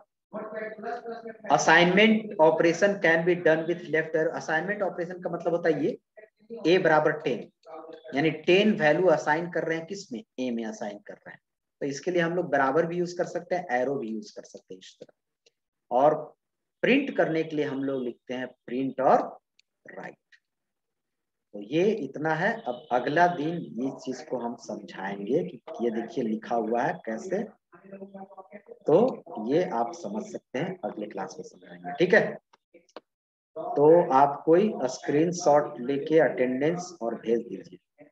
Speaker 1: assignment operation can be done with left arrow. Assignment operation का मतलब होता है ये, ए बराबर टेन, यानी टेन वैल्यू असाइन कर रहे हैं किसमें? ए में असाइन कर रहे हैं। तो इसके लिए हम लोग बराबर भी यूज कर सकते हैं, एरो भी यूज कर सकते हैं इस तरह। और प्रिंट करने के लिए हम लोग लिखते हैं प्रिंट और राइट। तो ये इतना है। अब अगला दिन ये चीज को हम समझाएंगे कि ये देखिए लिखा हुआ है कैसे, तो ये आप समझ सकते हैं, अगले क्लास में समझाएंगे, ठीक है। तो आप कोई स्क्रीनशॉट लेके अटेंडेंस और भेज दीजिए,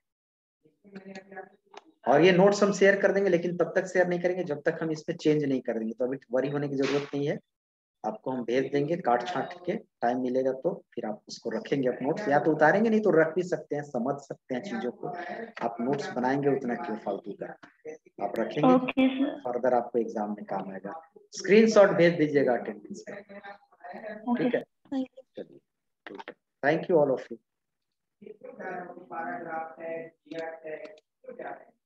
Speaker 1: और ये नोट्स हम शेयर कर देंगे, लेकिन तब तक शेयर नहीं करेंगे जब तक हम इस पे चेंज नहीं कर देंगे। तो अभी वरी होने की जरूरत नहीं है, आपको हम भेज देंगे काट छाट के, टाइम मिलेगा तो फिर आप उसको रखेंगे अपने नोट्स, या तो उतारेंगे, नहीं तो रख भी सकते हैं, समझ सकते हैं चीजों को। आप नोट्स बनाएंगे उतना क्यों फालतू का, आप रखेंगे,
Speaker 3: ओके सर,
Speaker 1: फर्दर आपको एग्जाम में काम आएगा। स्क्रीनशॉट भेज दीजिएगा अटेंडेंस का, ठीक है। चलिए, thank you all of you.